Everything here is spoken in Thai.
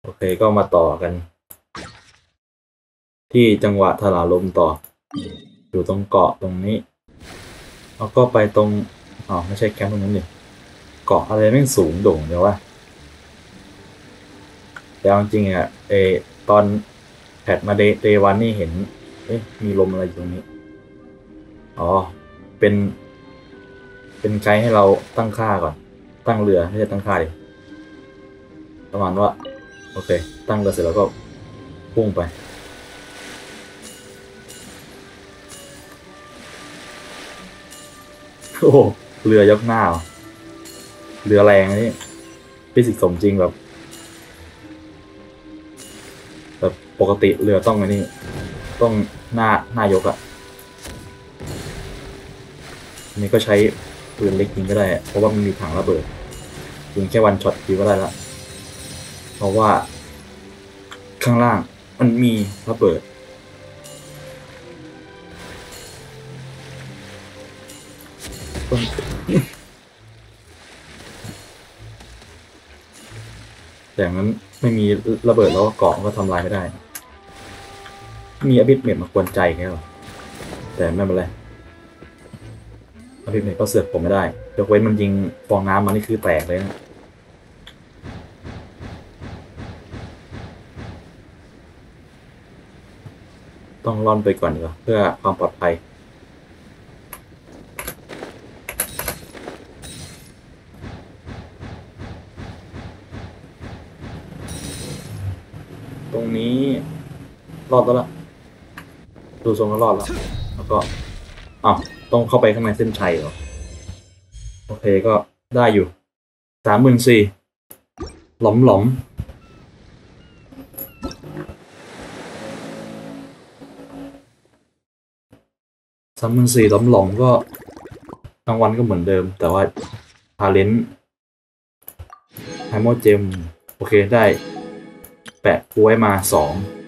โอเคก็มาต่อกัน ที่จังหวะถลาลมต่ออยู่ตรงเกาะตรงนี้แล้วก็ไปตรงไม่ใช่แคมป์ตรงนั้นดิเกาะอะไรแม่งสูงโด่งเดี๋ยวว่าแต่จริงๆอ่ะตอนแพทมาเดวันนี่เห็นมีลมอะไรอยู่ตรงนี้อ๋อเป็นไกด์ให้เราตั้งค่าก่อนตั้งเรือไม่ใช่ตั้งค่าดิประมาณว่าโอเคตั้งเรือเสร็จแล้วก็พุ่งไปโอ้เรือยกหน้าเรือแรงนี่ฟิสิกส์สมจริงแบบปกติเรือต้องนี่ต้องหน้ายกอะนี่ก็ใช้ปืนเล็กยิงก็ได้เพราะว่ามันมีถังระเบิดยิงแค่วันช็อตยิงก็ได้ละเพราะว่าข้างล่างมันมีระเบิดแต่นั้นไม่มีระเบิดแล้วเกาะก็ทำลายไม่ได้มีอบิทเมทมากวนใจแค่หรอแต่ไม่เป็นไรอบิทเมทก็เสือกผมไม่ได้ยกเว้นมันยิงฟองน้ำมันนี่คือแตกเลยนะต้องล่อนไปก่อนดีกว่าเพื่อความปลอดภัยตรงนี้รอดแล้วล่ะดูทรงก็รอดแล้วก็ต้องเข้าไปข้างในเส้นชัยเหรอโอเคก็ได้อยู่34,000หลอมหลอม34,000หลอมหลอมก็รางวัลก็เหมือนเดิมแต่ว่าทาเลนต์ไฮโมเจมโอเคได้แปะกูไว้มา2